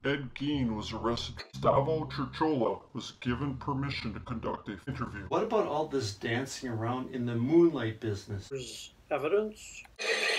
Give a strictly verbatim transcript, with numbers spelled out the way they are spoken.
Ed Gein was arrested. Gustavo Churchola was given permission to conduct an interview. What about all this dancing around in the moonlight business? There's evidence.